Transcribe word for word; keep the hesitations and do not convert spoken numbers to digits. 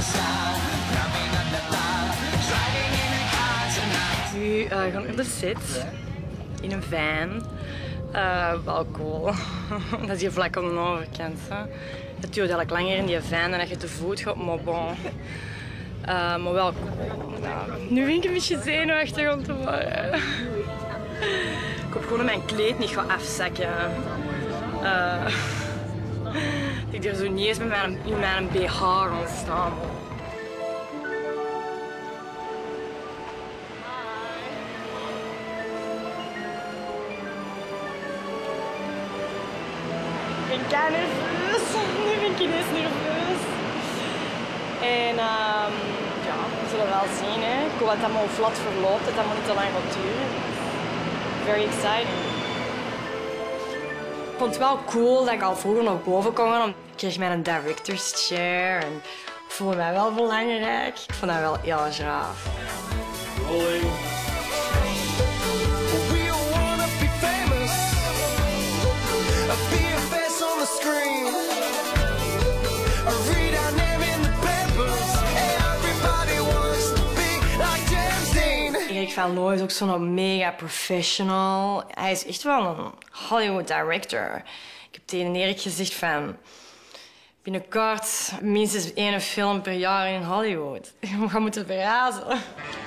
Nu uh, gaan we op de set in een van. Uh, wel cool. Dat is hier vlak aan de overkant. Hè. Het duurt eigenlijk langer in die van dan dat je te voet gaat, maar bon. Uh, maar wel cool. Nou, nu vind ik een beetje zenuwachtig om te worden. Ik hoop gewoon dat mijn kleed niet gaat afzakken. Uh, ik er zo niet eens met mijn, in mijn B H gaan staan. Ik ben kei nerveus. Nu ben ik ineens nerveus. En um, ja, we zullen wel zien. Hè. Ik hoop dat het allemaal vlot verloopt, dat het allemaal niet te lang gaat duren. Very exciting. Ik vond het wel cool dat ik al vroeger naar boven kon gaan. Ik kreeg mijn director's chair en ik voelde mij wel belangrijk. Ik vond dat wel heel gaaf. Rolling. Erik van Looy is ook zo'n mega professional. Hij is echt wel een Hollywood director. Ik heb tegen Erik gezegd van binnenkort minstens één film per jaar in Hollywood. We gaan moeten verrazen.